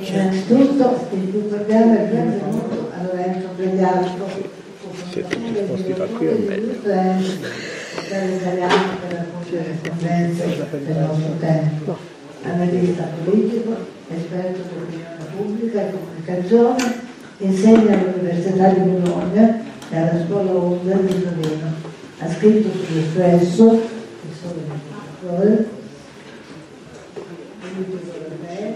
Innanzitutto il più cordiale benvenuto a Lorenzo Pregliasco, italiano per la corrispondenza del nostro tempo, analista politico, esperto di opinione pubblica e comunicazione, insegna all'Università di Bologna e alla Scuola Onder di Torino. Ha scritto sull'Espresso, il Sole 24 Ore, politico europeo,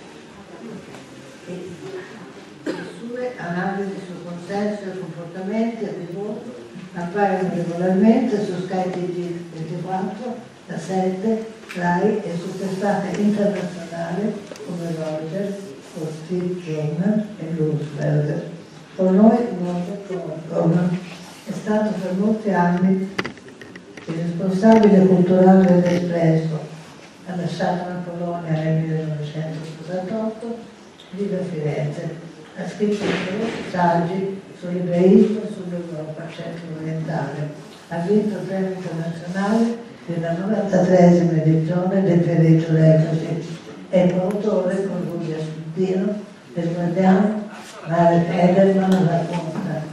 e le sue analisi sul consenso e comportamenti di voto appaiono regolarmente su Sky TG 24, da 7, Rai e su testate internazionali come Reuters, Wall Street Journal e Bloomberg. Con noi Norman è stato per molti anni il responsabile culturale dell'Espresso. Ha lasciato la Polonia nel 1968, vive a Firenze. Ha scritto numerosi saggi sull'ebraismo e sull'Europa centro-orientale. Ha vinto il premio internazionale della 93esima edizione del Viareggio Legacy. È coautore con Giulia Sputtino del Guardiano Marek Ederman racconta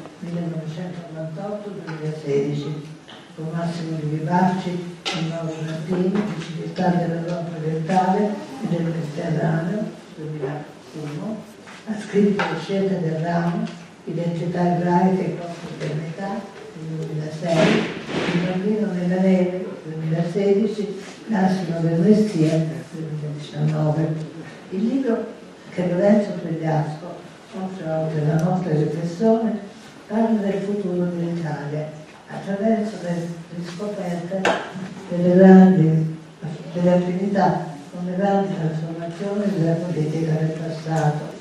1998-2016 con Massimo Di Vivacci e Mauro Martini di Civiltà dell'Europa orientale e del Mediterraneo 2001. Ha scritto Le scelte del ramo, Identità ebraica e contemporaneità nel 2006, Il bambino nella neve 2016, Massimo del Messia 2019. Il libro che Lorenzo Pregliasco offre oggi alla nostra riflessione parla del futuro dell'Italia attraverso le riscoperte delle affinità con le grandi trasformazioni della politica del passato.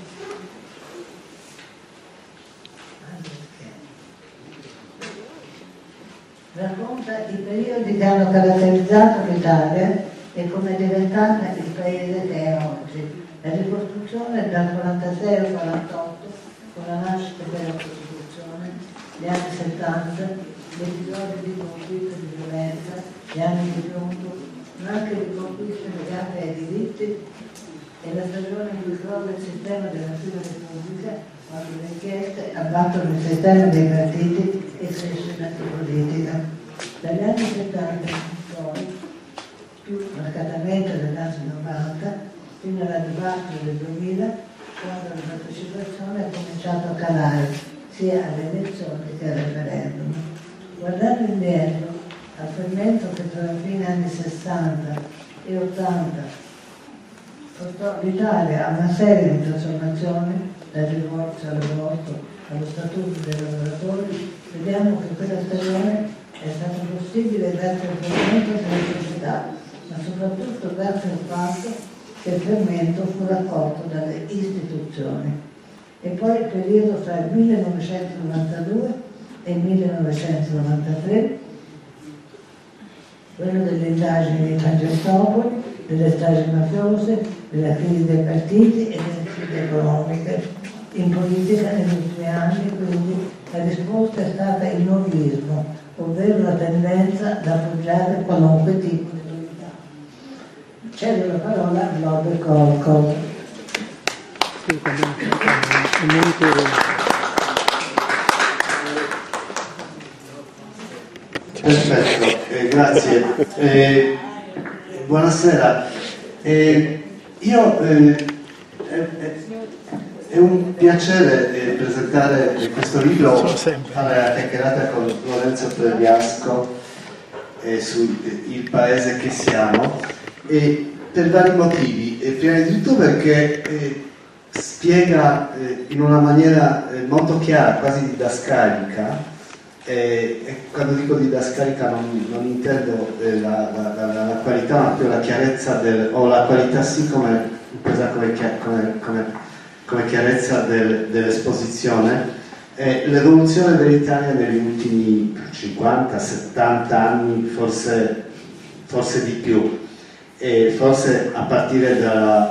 Racconta i periodi che hanno caratterizzato l'Italia e come è diventata il paese che è oggi. La ricostruzione dal 46 al 48, con la nascita della Costituzione, gli anni 70, gli episodi di conflitto e di violenza, gli anni di piombo, ma anche di conquiste legate ai diritti e la stagione in cui crolla il sistema della prima repubblica, quando le inchieste abbattono il sistema dei partiti e cresce l'antipolitica. Dagli anni 70 in poi, più marcatamente dagli anni 90, fino alla dibattito del 2000, quando la partecipazione ha cominciato a calare sia alle elezioni che al referendum. Guardando indietro, al fermento che tra la fine anni 60 e 80 portò l'Italia a una serie di trasformazioni, dal divorzio all'aborto, allo statuto dei lavoratori, vediamo che quella stagione è stata possibile grazie al fermento della società, ma soprattutto grazie al fatto che il fermento fu raccolto dalle istituzioni. E poi il periodo fra il 1992 e il 1993, quello delle indagini di Tangentopoli, delle stragi mafiose, della crisi dei partiti e delle crisi economiche. In politica negli ultimi anni, quindi, la risposta è stata il novismo, ovvero la tendenza ad appoggiare qualunque tipo di novità. Cedo la parola a Robert Colcott. Perfetto, grazie. Buonasera. È un piacere presentare questo libro, fare la chiacchierata con Lorenzo Pregliasco su Il paese che siamo, per vari motivi. Prima di tutto perché spiega in una maniera molto chiara, quasi didascalica, e quando dico didascalica non intendo la qualità, ma più la chiarezza o la qualità sì come chiarezza dell'esposizione, l'evoluzione dell'Italia negli ultimi 50-70 anni, forse di più, e forse a partire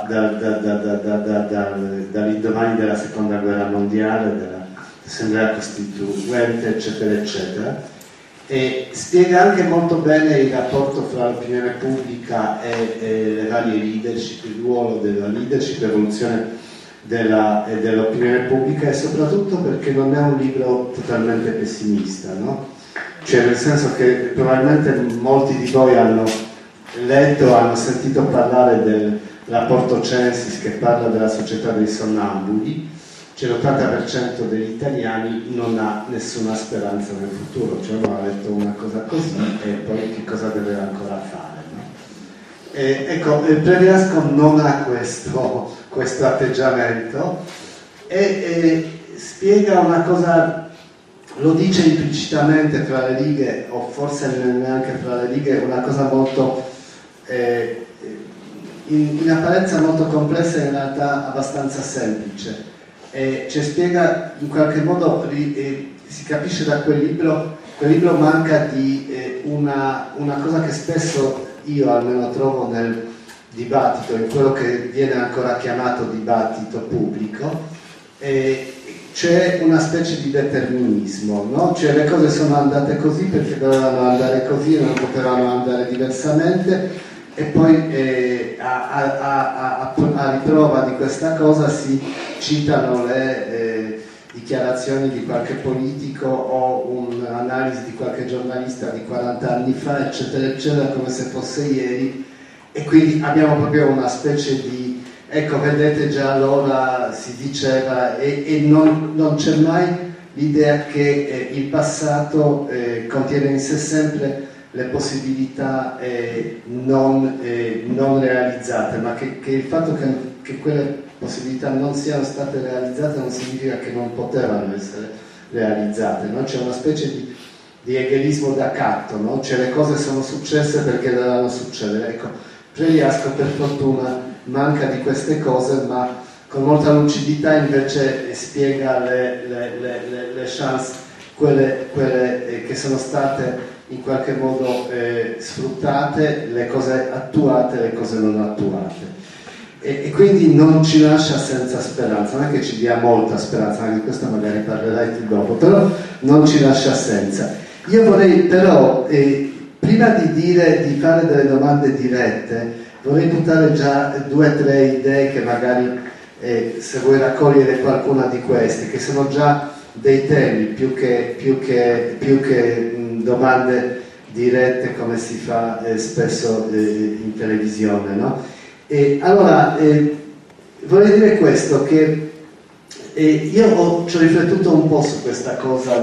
dall'indomani della seconda guerra mondiale, dell'assemblea costituente, eccetera eccetera, e spiega anche molto bene il rapporto fra l'opinione pubblica e le varie leadership, il ruolo della leadership, l'evoluzione dell'opinione pubblica, e soprattutto perché non è un libro totalmente pessimista, no? Cioè, nel senso che probabilmente molti di voi hanno letto, hanno sentito parlare del rapporto Censis che parla della società dei sonnambuli. Cioè l'80% degli italiani non ha nessuna speranza nel futuro, cioè uno ha letto una cosa così e poi che cosa deve ancora fare, no? Ecco, Previasco non ha questo atteggiamento e spiega una cosa, lo dice implicitamente tra le righe, o forse neanche tra le righe, una cosa molto in apparenza molto complessa e in realtà abbastanza semplice. Ci spiega in qualche modo, si capisce da quel libro manca di una cosa che spesso io almeno trovo nel dibattito, in quello che viene ancora chiamato dibattito pubblico, c'è una specie di determinismo, no? Cioè le cose sono andate così perché dovevano andare così e non potevano andare diversamente, e poi a riprova di questa cosa si citano le dichiarazioni di qualche politico o un'analisi di qualche giornalista di 40 anni fa, eccetera, eccetera, come se fosse ieri, e quindi abbiamo proprio una specie di, ecco, vedete, già allora si diceva, e non c'è mai l'idea che il passato contiene in sé sempre le possibilità non realizzate, ma che il fatto che quelle possibilità non siano state realizzate non significa che non potevano essere realizzate, no? C'è una specie di egelismo d'accatto, no? Cioè le cose sono successe perché dovevano succedere. Ecco, Previasco per fortuna manca di queste cose, ma con molta lucidità invece spiega le chance, quelle che sono state in qualche modo sfruttate, le cose attuate, le cose non attuate, e quindi non ci lascia senza speranza, non è che ci dia molta speranza, anche di questo magari parlerai tu dopo, però non ci lascia senza. Io vorrei però, prima di fare delle domande dirette, vorrei buttare già 2 o 3 idee che magari, se vuoi raccogliere qualcuna di queste, che sono già dei temi più che domande dirette come si fa spesso in televisione, no? Allora, vorrei dire questo, che io ci ho riflettuto un po' su questa cosa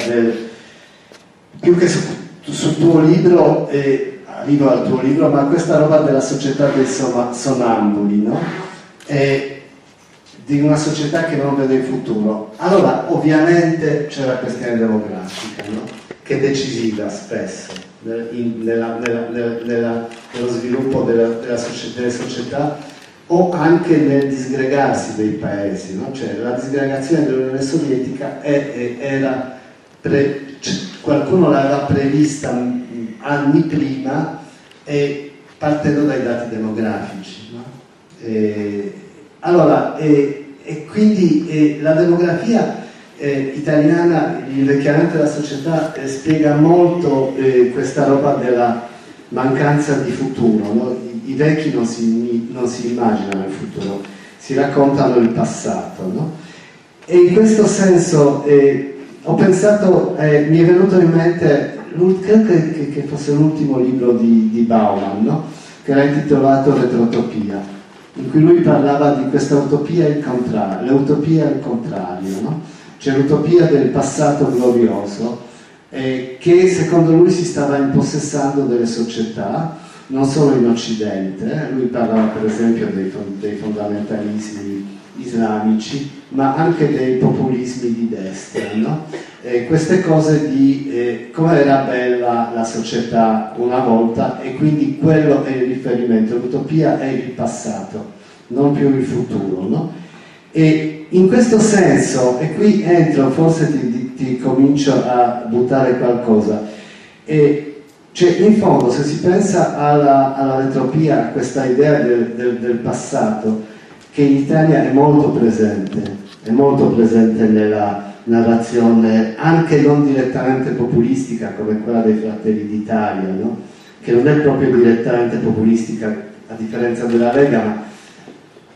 più che sul tuo libro, arrivo al tuo libro, ma questa roba della società dei sonnambuli, no? Di una società che non vede il futuro. Allora, ovviamente c'è la questione demografica, no? Che è decisiva spesso nello sviluppo delle società, o anche nel disgregarsi dei paesi, no? Cioè la disgregazione dell'Unione Sovietica qualcuno l'aveva prevista anni prima, e partendo dai dati demografici, no? Allora, quindi la demografia italiana, l'invecchiamento della società, spiega molto questa roba della mancanza di futuro, no? I vecchi non si immaginano il futuro, si raccontano il passato, no? E in questo senso ho pensato, mi è venuto in mente, credo che fosse l'ultimo libro di Bauman, no? Che era intitolato Retrotopia, in cui lui parlava di questa utopia e il contrario, l'utopia e il contrario, no? C'è l'utopia del passato glorioso, che secondo lui si stava impossessando delle società, non solo in Occidente, lui parlava per esempio dei fondamentalismi islamici, ma anche dei populismi di destra, no? Queste cose di come era bella la società una volta, e quindi quello è il riferimento, l'utopia è il passato, non più il futuro, no? E in questo senso, e qui entro, forse ti comincio a buttare qualcosa, cioè in fondo se si pensa alla retropia, a questa idea del passato, che in Italia è molto presente nella narrazione anche non direttamente populistica come quella dei Fratelli d'Italia, no? Che non è proprio direttamente populistica a differenza della Lega, ma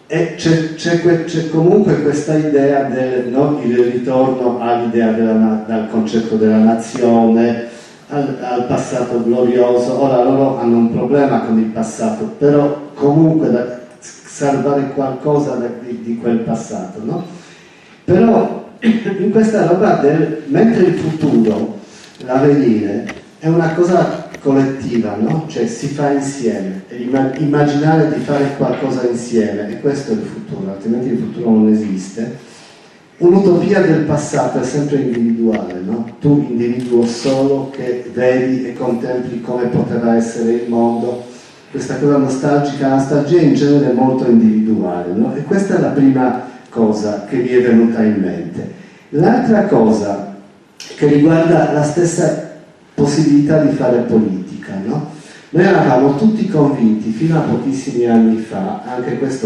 E c'è comunque questa idea il ritorno all'idea dal concetto della nazione, al passato glorioso. Ora loro hanno un problema con il passato, però comunque da salvare qualcosa di quel passato, no? Però in questa roba mentre il futuro, l'avvenire, è una cosa collettiva, no? Cioè si fa insieme, immaginare di fare qualcosa insieme, e questo è il futuro, altrimenti il futuro non esiste. Un'utopia del passato è sempre individuale, no? Tu individuo solo che vedi e contempli come poteva essere il mondo, questa cosa nostalgica. La nostalgia in genere è molto individuale, no? E questa è la prima cosa che mi è venuta in mente. L'altra cosa che riguarda la stessa possibilità di fare politica, no? Noi eravamo tutti convinti fino a pochissimi anni fa, anche questo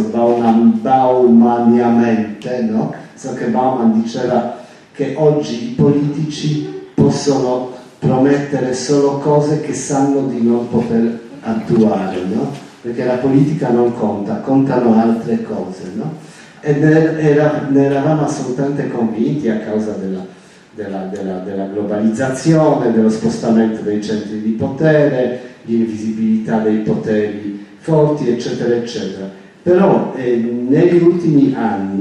baumaniamente, no? So che Bauman diceva che oggi i politici possono promettere solo cose che sanno di non poter attuare, no? Perché la politica non conta, contano altre cose, no? E ne eravamo assolutamente convinti a causa della globalizzazione, dello spostamento dei centri di potere, l'invisibilità dei poteri forti, eccetera, eccetera. Però negli ultimi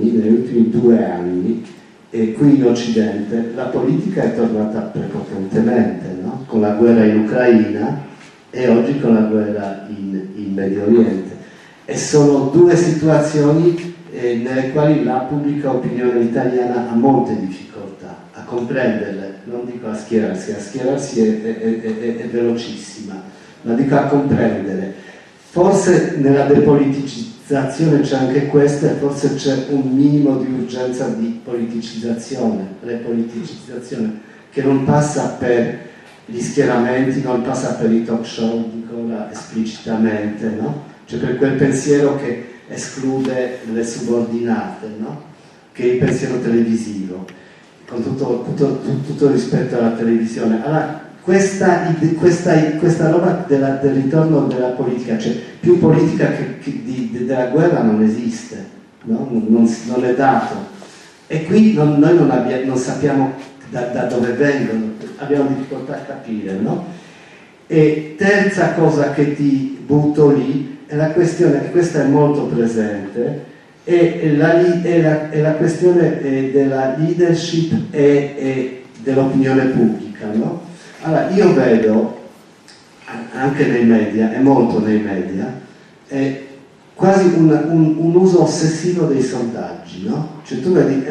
2 anni, qui in Occidente, la politica è tornata prepotentemente, no? Con la guerra in Ucraina e oggi con la guerra in Medio Oriente. E sono 2 situazioni nelle quali la pubblica opinione italiana ha molte difficoltà a comprenderle, non dico a schierarsi è velocissima, ma dico a comprendere. Forse nella depoliticizzazione c'è anche questo, e forse c'è un minimo di urgenza di politicizzazione, repoliticizzazione, che non passa per gli schieramenti, non passa per i talk show, dico ora esplicitamente, no? Cioè per quel pensiero che esclude le subordinate, no? Che è il pensiero televisivo, con tutto rispetto alla televisione. Allora, questa roba del ritorno della politica, cioè più politica della guerra non esiste, no? Non è dato. E qui noi non sappiamo da dove vengono, abbiamo difficoltà a capire, no? E terza cosa che ti butto lì è la questione, e questa è molto presente, è la questione della leadership e dell'opinione pubblica, no? Allora, io vedo anche nei media, e molto nei media, quasi un uso ossessivo dei sondaggi, no? Cioè tu vedi,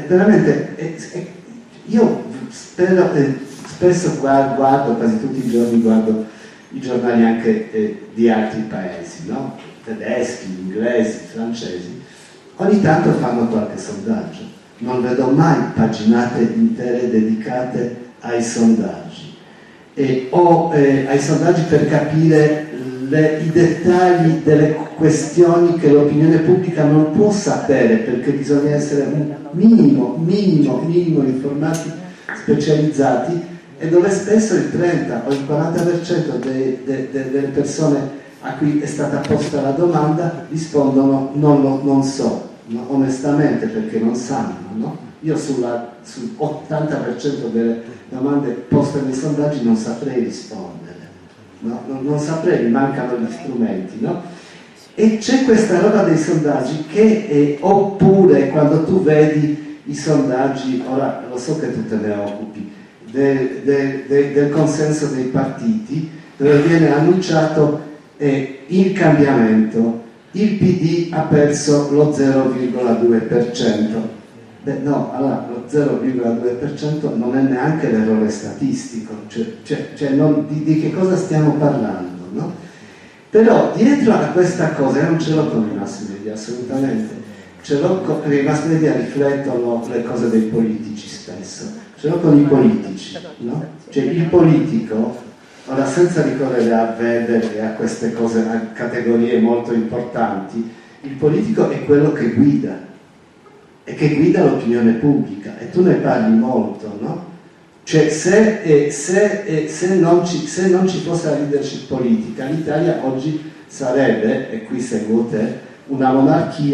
io spesso guardo, quasi tutti i giorni guardo i giornali anche di altri paesi, no? Tedeschi, inglesi, francesi, ogni tanto fanno qualche sondaggio, non vedo mai paginate intere dedicate ai sondaggi, o ai sondaggi per capire i dettagli delle questioni che l'opinione pubblica non può sapere, perché bisogna essere un minimo informati, specializzati, e dove spesso il 30 o il 40% delle persone a cui è stata posta la domanda rispondono non so, no? Onestamente, perché non sanno, no? Io sul 80% delle domande poste nei sondaggi non saprei rispondere, no? Non saprei, mi mancano gli strumenti, no? E c'è questa roba dei sondaggi che oppure quando tu vedi i sondaggi, ora lo so che tu te ne occupi, del consenso dei partiti, dove viene annunciato il cambiamento, il PD ha perso lo 0,2%. Beh no, allora lo 0,2% non è neanche l'errore statistico, cioè di che cosa stiamo parlando, no? Però dietro a questa cosa, io non ce l'ho con i mass media assolutamente, i mass media riflettono le cose dei politici spesso, ce l'ho con i politici, no? Cioè il politico, ora senza ricorrere a Weber e a queste cose, a categorie molto importanti, il politico è quello che guida, e che guida l'opinione pubblica, e tu ne parli molto, no? Cioè se non ci fosse la leadership politica, l'Italia oggi sarebbe, e qui seguo te, una monarchia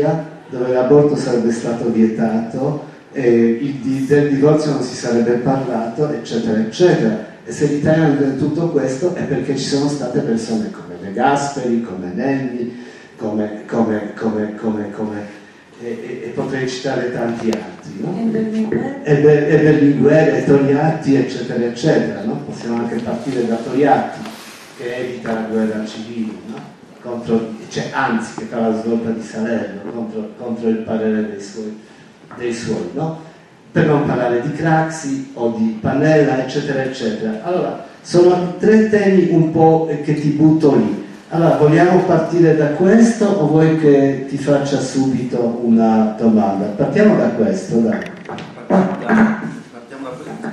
dove l'aborto sarebbe stato vietato, del divorzio non si sarebbe parlato, eccetera, eccetera. E se l'Italia non vede tutto questo è perché ci sono state persone come De Gasperi, come Nenni, e potrei citare tanti altri, no? E Berlinguer, e Togliatti, eccetera, eccetera, no? Possiamo anche partire da Togliatti, che evita la guerra civile, no? Anzi, che fa la svolta di Salerno contro il parere dei suoi, no? Per non parlare di Craxi o di Pannella, eccetera, eccetera. Allora, sono 3 temi un po' che ti butto lì. Allora, vogliamo partire da questo o vuoi che ti faccia subito una domanda? Partiamo da questo, dai. Partiamo da questo.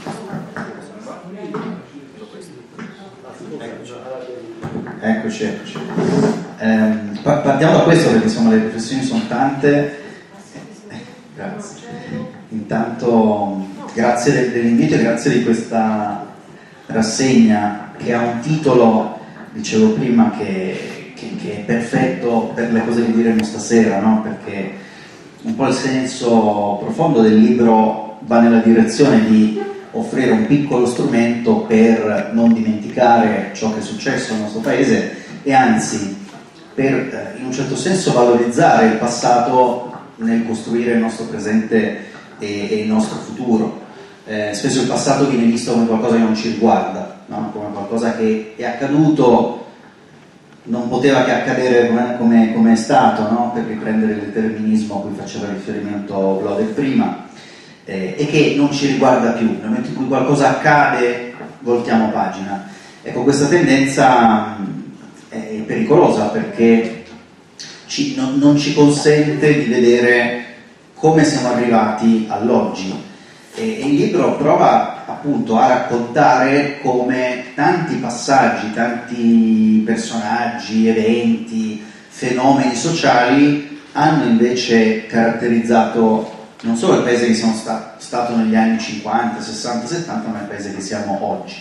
Eccoci. Partiamo da questo perché insomma le riflessioni sono tante. Grazie. Intanto grazie dell'invito e grazie di questa rassegna che ha un titolo, dicevo prima, che è perfetto per le cose che diremo stasera, no? Perché un po' il senso profondo del libro va nella direzione di offrire un piccolo strumento per non dimenticare ciò che è successo nel nostro paese e anzi per in un certo senso valorizzare il passato nel costruire il nostro presente e il nostro futuro. Spesso il passato viene visto come qualcosa che non ci riguarda, no? Come qualcosa che è accaduto, non poteva che accadere come è stato, no? Per riprendere il determinismo a cui faceva riferimento Bloder prima, e che non ci riguarda più. Nel momento in cui qualcosa accade voltiamo pagina. Ecco, questa tendenza è pericolosa perché non ci consente di vedere come siamo arrivati all'oggi, e il libro prova appunto a raccontare come tanti passaggi, tanti personaggi, eventi, fenomeni sociali hanno invece caratterizzato non solo il paese che siamo stato negli anni 50, 60, 70, ma il paese che siamo oggi.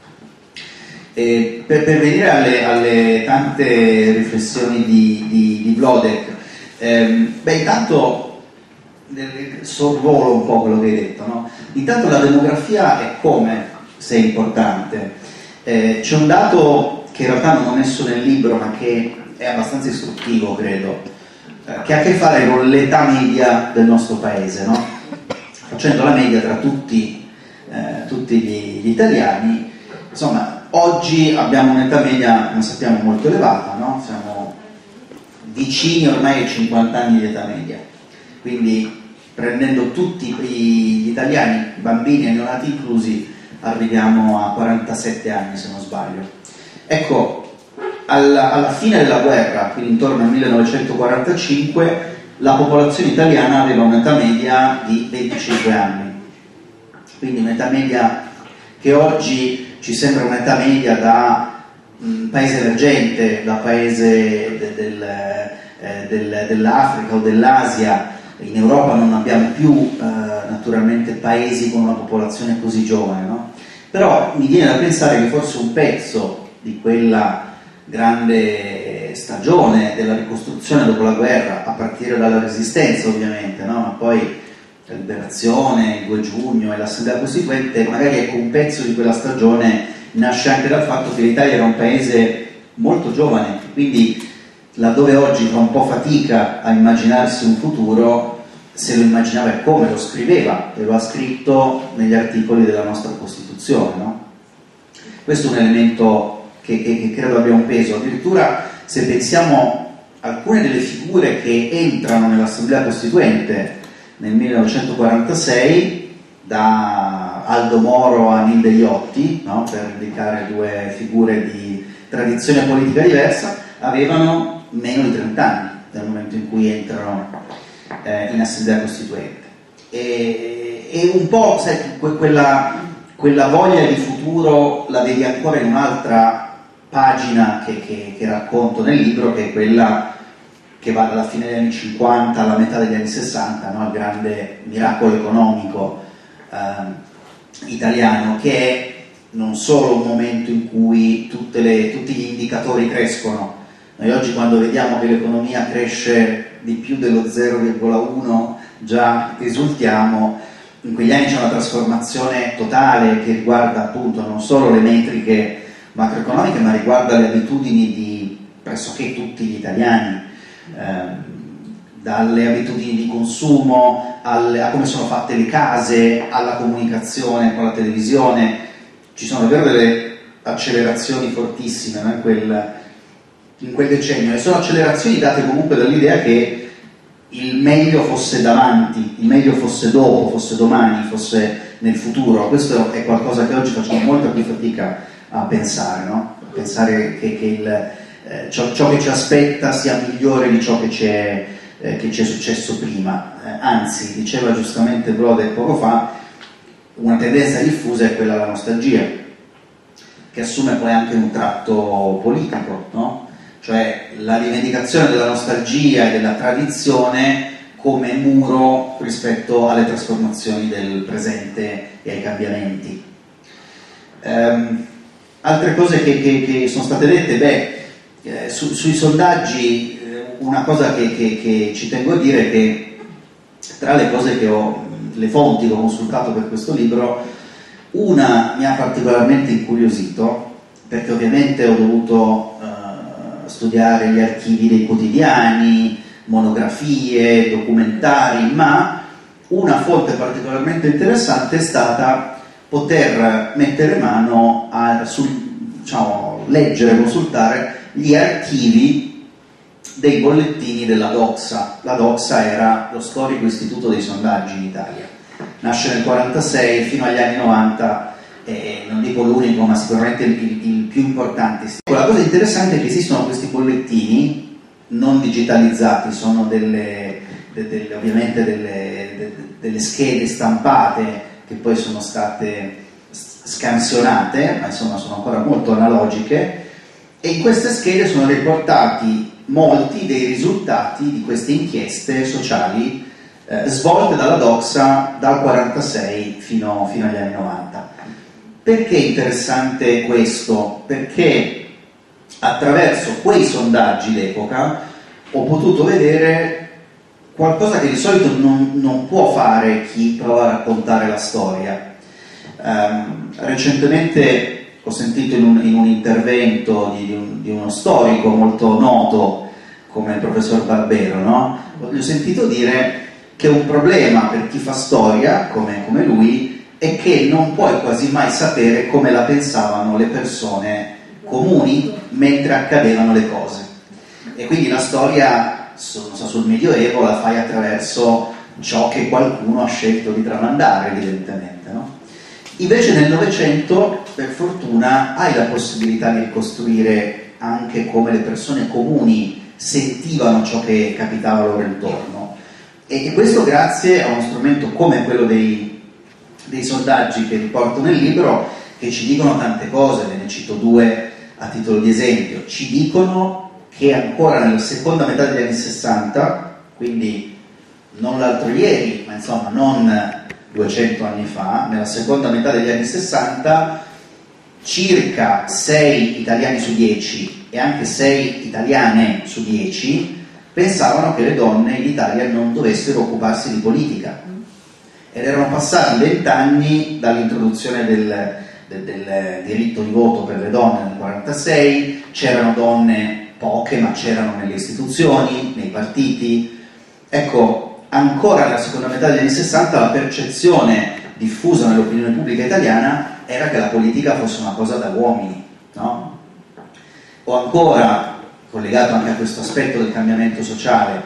E per venire alle tante riflessioni di Bloder, intanto sorvolo un po' quello che hai detto, no? Intanto la demografia è come se è importante. C'è un dato che in realtà non ho messo nel libro ma che è abbastanza istruttivo, credo, che ha a che fare con l'età media del nostro paese, no? Facendo la media tra tutti gli italiani, insomma, oggi abbiamo un'età media, come sappiamo, molto elevata, no? Siamo vicini ormai ai 50 anni di età media, quindi prendendo tutti gli italiani, bambini e neonati inclusi, arriviamo a 47 anni se non sbaglio. Ecco, alla fine della guerra, quindi intorno al 1945, la popolazione italiana aveva un'età media di 25 anni, quindi un'età media che oggi ci sembra un'età media da paese emergente, da paese dell'Africa o dell'Asia. In Europa non abbiamo più naturalmente paesi con una popolazione così giovane, no? Però mi viene da pensare che forse un pezzo di quella grande stagione della ricostruzione dopo la guerra, a partire dalla Resistenza ovviamente, no? Ma poi la Liberazione, il 2 giugno e l'Assemblea Costituente, magari ecco un pezzo di quella stagione nasce anche dal fatto che l'Italia era un paese molto giovane, quindi laddove oggi fa un po' fatica a immaginarsi un futuro, se lo immaginava e come lo scriveva, e lo ha scritto negli articoli della nostra Costituzione, no? Questo è un elemento che credo abbia un peso. Addirittura se pensiamo a alcune delle figure che entrano nell'Assemblea Costituente nel 1946, da Aldo Moro a Nilde Iotti, no? Per indicare due figure di tradizione politica diversa, avevano meno di 30 anni nel momento in cui entrano in Assemblea Costituente. E un po', sai, quella voglia di futuro la vedi ancora in un'altra pagina che racconto nel libro, che è quella che va dalla fine degli anni 50 alla metà degli anni 60, no? Il grande miracolo economico italiano, che è non solo un momento in cui tutti gli indicatori crescono, Noi oggi, quando vediamo che l'economia cresce di più dello 0,1, già esultiamo. In quegli anni c'è una trasformazione totale che riguarda appunto non solo le metriche macroeconomiche, ma riguarda le abitudini di pressoché tutti gli italiani, dalle abitudini di consumo a come sono fatte le case, alla comunicazione con la televisione. Ci sono davvero delle accelerazioni fortissime, no? in quel decennio, e sono accelerazioni date comunque dall'idea che il meglio fosse davanti, il meglio fosse dopo, fosse domani, fosse nel futuro. Questo è qualcosa che oggi facciamo molta più fatica a pensare, no? A pensare che ciò che ci aspetta sia migliore di ciò che ci è successo prima. Anzi, diceva giustamente Brode poco fa, una tendenza diffusa è quella alla nostalgia, che assume poi anche un tratto politico, no? Cioè la rivendicazione della nostalgia e della tradizione come muro rispetto alle trasformazioni del presente e ai cambiamenti. Altre cose che sono state dette, sui sondaggi, una cosa che ci tengo a dire è che tra le cose le fonti che ho consultato per questo libro, una mi ha particolarmente incuriosito, perché ovviamente ho dovuto studiare gli archivi dei quotidiani, monografie, documentari, ma una fonte particolarmente interessante è stata poter mettere mano a leggere, consultare gli archivi dei bollettini della Doxa. La Doxa era lo storico istituto dei sondaggi in Italia. Nasce nel 1946, fino agli anni 90, non dico l'unico, ma sicuramente il più importante. La cosa interessante è che esistono questi bollettini non digitalizzati, sono ovviamente delle schede stampate che poi sono state scansionate, ma insomma sono ancora molto analogiche, e in queste schede sono riportati molti dei risultati di queste inchieste sociali svolte dalla Doxa dal 1946 fino agli anni 90. Perché è interessante questo? Perché attraverso quei sondaggi d'epoca ho potuto vedere qualcosa che di solito non può fare chi prova a raccontare la storia. Recentemente ho sentito in un intervento di uno storico molto noto come il professor Barbero, no? Gli ho sentito dire che un problema per chi fa storia come lui è che non puoi quasi mai sapere come la pensavano le persone comuni mentre accadevano le cose, e quindi la storia sul Medioevo la fai attraverso ciò che qualcuno ha scelto di tramandare, evidentemente, no? Invece nel Novecento, per fortuna, hai la possibilità di ricostruire anche come le persone comuni sentivano ciò che capitava loro intorno, e questo grazie a uno strumento come quello dei sondaggi che riporto nel libro, che ci dicono tante cose. Ve ne cito due a titolo di esempio. Ci dicono che ancora nella seconda metà degli anni 60, quindi non l'altro ieri, ma insomma non 200 anni fa, nella seconda metà degli anni 60, circa 6 italiani su 10 e anche 6 italiane su 10 pensavano che le donne in Italia non dovessero occuparsi di politica. Ed erano passati 20 anni dall'introduzione del diritto di voto per le donne nel 1946, c'erano donne poche, ma c'erano nelle istituzioni, nei partiti. Ecco, ancora nella seconda metà degli anni 60 la percezione diffusa nell'opinione pubblica italiana era che la politica fosse una cosa da uomini, no? O ancora, collegato anche a questo aspetto del cambiamento sociale,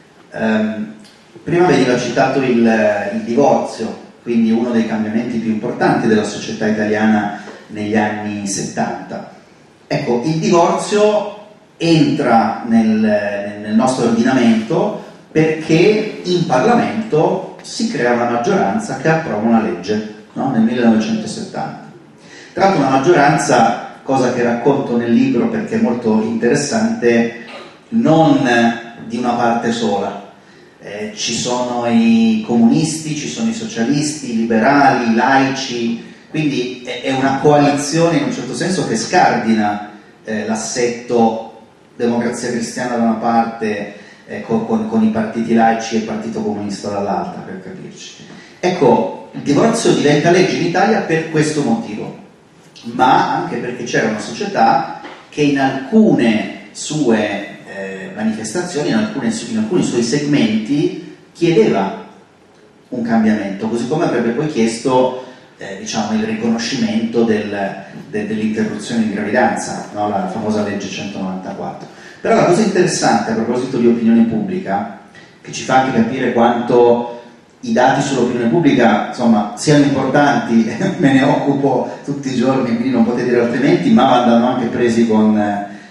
prima veniva citato il divorzio, quindi uno dei cambiamenti più importanti della società italiana negli anni 70. Ecco, il divorzio entra nel nostro ordinamento perché in Parlamento si crea una maggioranza che approva una legge, no? Nel 1970. Tra l'altro una maggioranza, cosa che racconto nel libro perché è molto interessante, non di una parte sola. Ci sono i comunisti, ci sono i socialisti, i liberali, i laici, quindi è una coalizione in un certo senso che scardina l'assetto Democrazia Cristiana da una parte, con i partiti laici e il Partito Comunista dall'altra, per capirci. Ecco, il divorzio diventa legge in Italia per questo motivo, ma anche perché c'era una società che in alcune sue manifestazioni, in alcuni suoi segmenti chiedeva un cambiamento, così come avrebbe poi chiesto il riconoscimento dell'interruzione di gravidanza, no? La famosa legge 194. Però la cosa interessante a proposito di opinione pubblica, che ci fa anche capire quanto i dati sull'opinione pubblica, insomma, siano importanti, me ne occupo tutti i giorni, quindi non potete dire altrimenti, ma vanno anche presi con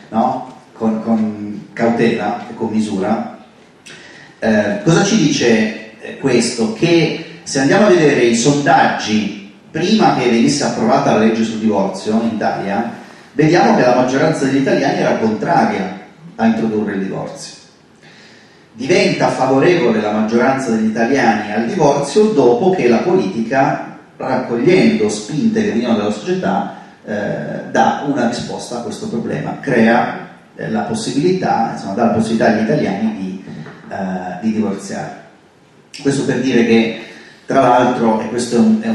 cautela e con misura. Cosa ci dice questo? Che se andiamo a vedere i sondaggi prima che venisse approvata la legge sul divorzio in Italia, vediamo che la maggioranza degli italiani era contraria a introdurre il divorzio. Diventa favorevole la maggioranza degli italiani al divorzio dopo che la politica, raccogliendo spinte che venivano dalla società, dà una risposta a questo problema, crea la possibilità, insomma, dà la possibilità agli italiani di divorziare. Questo per dire che, tra l'altro, e questo è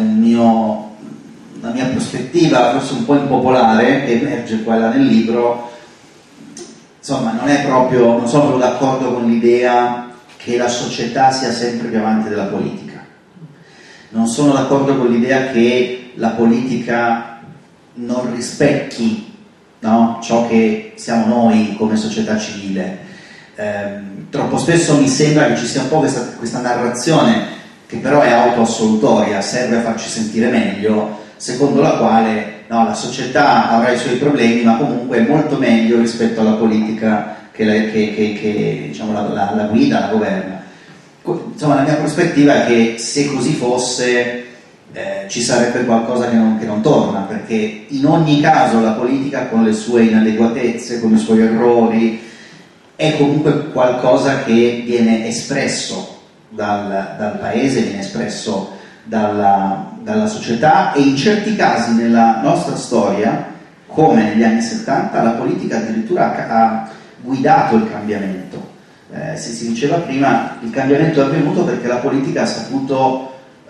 una mia prospettiva forse un po' impopolare, che emerge qua e là nel libro, insomma, non sono proprio d'accordo con l'idea che la società sia sempre più avanti della politica. Non sono d'accordo con l'idea che la politica non rispecchi, no, ciò che siamo noi come società civile. Troppo spesso mi sembra che ci sia un po' questa narrazione, che però è autoassolutoria, serve a farci sentire meglio, secondo la quale la società avrà i suoi problemi, ma comunque è molto meglio rispetto alla politica che diciamo, la guida, la governa. Insomma, la mia prospettiva è che se così fosse ci sarebbe qualcosa che non torna, perché in ogni caso la politica, con le sue inadeguatezze, con i suoi errori, è comunque qualcosa che viene espresso dal paese, viene espresso dalla società, e in certi casi nella nostra storia, come negli anni 70, la politica addirittura ha guidato il cambiamento. Si diceva prima, il cambiamento è avvenuto perché la politica ha saputo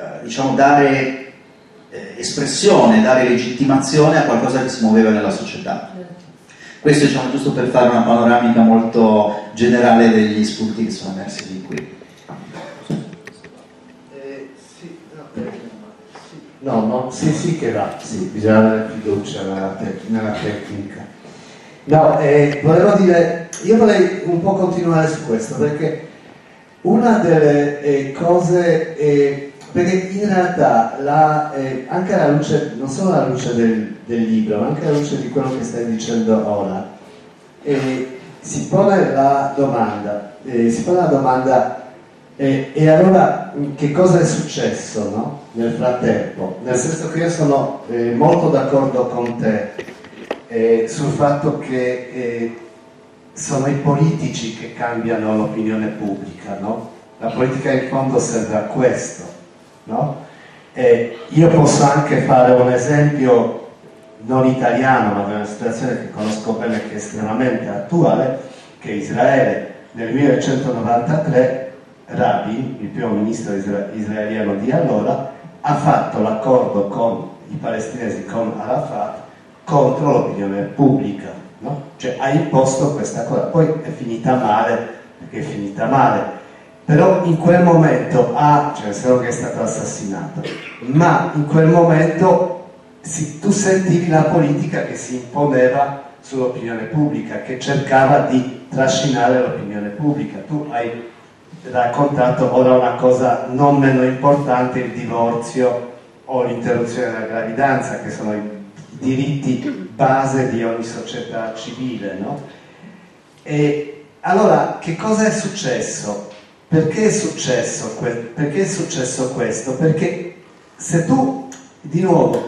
dare espressione, dare legittimazione a qualcosa che si muoveva nella società. Questo giusto per fare una panoramica molto generale degli spunti che sono emersi di qui. Sì, che va, sì, bisogna avere fiducia nella tecnica. Volevo dire, io vorrei un po' continuare su questo, perché una delle cose, perché in realtà anche alla luce, non solo alla luce del libro, ma anche alla luce di quello che stai dicendo ora, si pone la domanda, e allora che cosa è successo, no? Nel frattempo? Nel senso che io sono molto d'accordo con te sul fatto che sono i politici che cambiano l'opinione pubblica, no? La politica in fondo serve a questo, no? Io posso anche fare un esempio non italiano, ma di una situazione che conosco bene, che è estremamente attuale, che è Israele. Nel 1993 Rabin, il primo ministro israeliano di allora, ha fatto l'accordo con i palestinesi, con Arafat, contro l'opinione pubblica, no? Cioè ha imposto questa cosa. Poi è finita male, perché è finita male, però in quel momento nel senso che è stato assassinato, ma in quel momento tu sentivi la politica che si imponeva sull'opinione pubblica, che cercava di trascinare l'opinione pubblica. Tu hai raccontato ora una cosa non meno importante, il divorzio o l'interruzione della gravidanza, che sono i diritti base di ogni società civile, no? E allora che cosa è successo? Perché è successo questo? Perché se tu, di nuovo,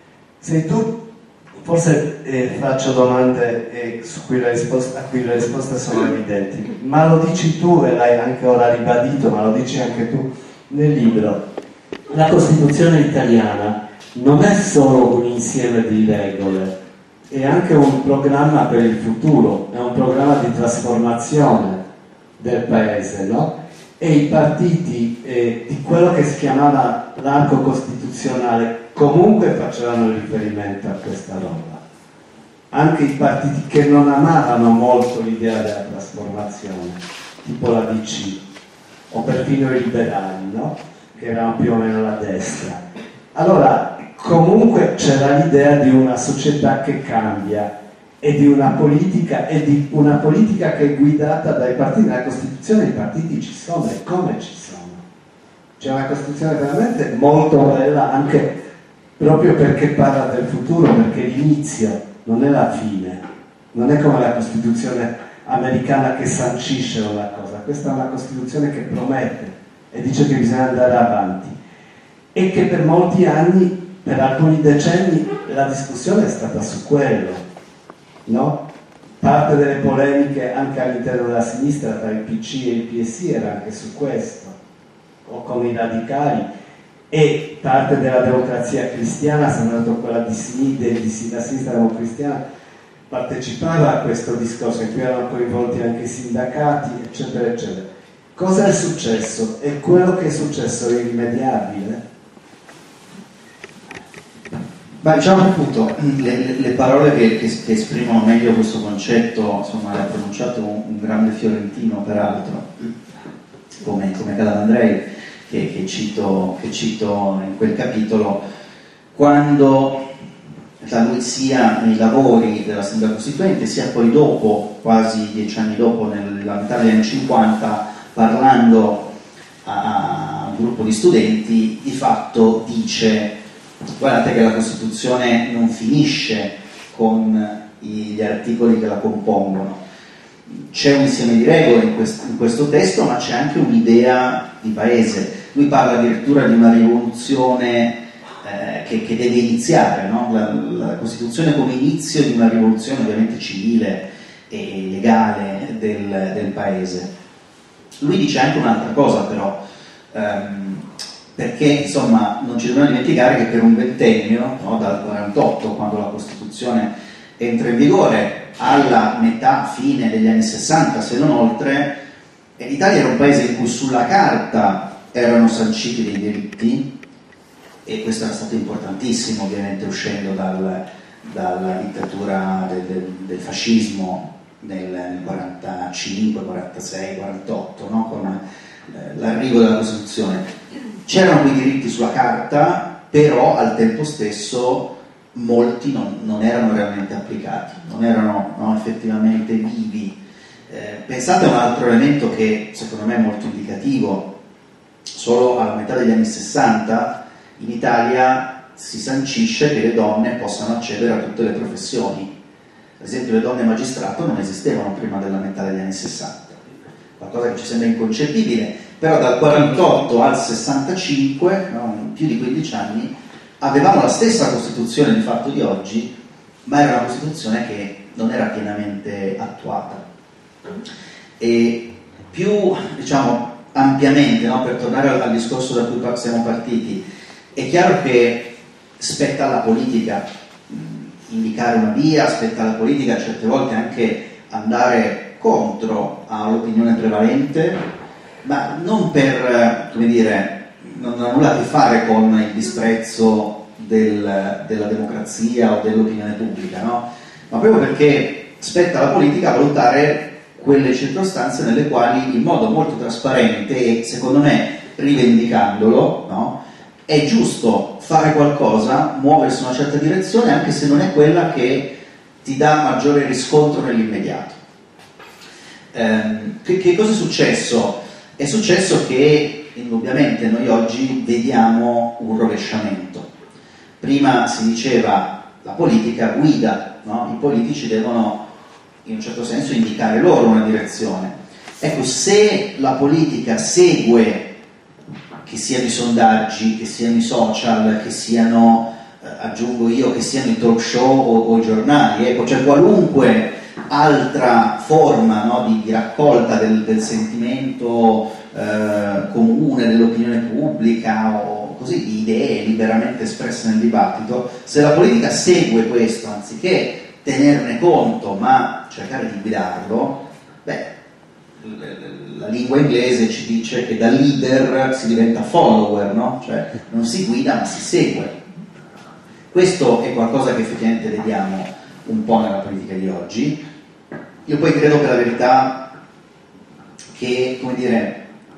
forse faccio domande a cui le risposte sono evidenti, ma lo dici tu e l'hai anche ora ribadito, ma lo dici anche tu nel libro. La Costituzione italiana non è solo un insieme di regole, è anche un programma per il futuro, è un programma di trasformazione del paese, no? E i partiti di quello che si chiamava l'arco costituzionale comunque facevano riferimento a questa roba. Anche i partiti che non amavano molto l'idea della trasformazione, tipo la DC, o perfino i liberali, no? Che erano più o meno la destra. Allora, comunque c'era l'idea di una società che cambia e di una politica che è guidata dai partiti. Nella Costituzione i partiti ci sono, e come ci sono. C'è una Costituzione veramente molto bella, anche proprio perché parla del futuro, perché l'inizio non è la fine, non è come la Costituzione americana che sancisce una cosa. Questa è una Costituzione che promette e dice che bisogna andare avanti, e che per molti anni, per alcuni decenni, la discussione è stata su quello, no? Parte delle polemiche anche all'interno della sinistra tra il PC e il PSI era anche su questo, o con i radicali, e parte della democrazia cristiana, soprattutto quella di la sinistra democristiana, partecipava a questo discorso, in cui erano coinvolti anche i sindacati, eccetera, eccetera. Cosa è successo? E quello che è successo è irrimediabile? Ma diciamo appunto, le parole che esprimono meglio questo concetto, insomma, l'ha pronunciato un grande fiorentino, peraltro, come Calamandrei, che cito in quel capitolo, quando lui sia nei lavori dell'Assemblea Costituente, sia poi dopo, quasi 10 anni dopo, nella metà degli anni 50, parlando a un gruppo di studenti, di fatto dice: guardate che la Costituzione non finisce con gli articoli che la compongono, c'è un insieme di regole in questo testo, ma c'è anche un'idea di paese. Lui parla addirittura di una rivoluzione che deve iniziare, no? La Costituzione come inizio di una rivoluzione ovviamente civile e legale del paese. Lui dice anche un'altra cosa però, perché insomma non ci dobbiamo dimenticare che per un ventennio, no, dal 48, quando la Costituzione entra in vigore, alla metà fine degli anni 60, se non oltre, l'Italia era un paese in cui sulla carta erano sanciti dei diritti, e questo era stato importantissimo, ovviamente uscendo dalla dittatura del fascismo nel 45, 46, 48, no? Con l'arrivo della Costituzione. C'erano quei diritti sulla carta, però al tempo stesso molti non erano realmente applicati, non erano effettivamente vivi. Pensate a un altro elemento che secondo me è molto indicativo. Solo alla metà degli anni 60 in Italia si sancisce che le donne possano accedere a tutte le professioni. Ad esempio le donne magistrato non esistevano prima della metà degli anni 60, qualcosa che ci sembra inconcepibile, però dal 48 al 65, no, in più di 15 anni, avevamo la stessa Costituzione di fatto di oggi, ma era una Costituzione che non era pienamente attuata. E più, diciamo, ampiamente, no, per tornare al discorso da cui siamo partiti, è chiaro che spetta alla politica indicare una via, spetta alla politica certe volte anche andare contro all'opinione prevalente, ma non per, come dire, non ha nulla a che fare con il disprezzo della democrazia o dell'opinione pubblica, no? Ma proprio perché spetta alla politica valutare quelle circostanze nelle quali in modo molto trasparente e secondo me rivendicandolo, no, è giusto fare qualcosa, muoversi in una certa direzione anche se non è quella che ti dà maggiore riscontro nell'immediato. Che cosa è successo? È successo che indubbiamente noi oggi vediamo un rovesciamento. Prima si diceva la politica guida, no? I politici devono in un certo senso indicare loro una direzione. Ecco, se la politica segue, che siano i sondaggi, che siano i social, che siano, aggiungo io, che siano i talk show o i giornali, ecco, cioè qualunque altra forma, no, di raccolta del sentimento comune, dell'opinione pubblica o così, di idee liberamente espresse nel dibattito, se la politica segue questo, anziché tenerne conto, ma cercare di guidarlo, beh, la lingua inglese ci dice che da leader si diventa follower, no? Cioè non si guida ma si segue. Questo è qualcosa che effettivamente vediamo un po' nella politica di oggi. Io poi credo che la verità che, come dire,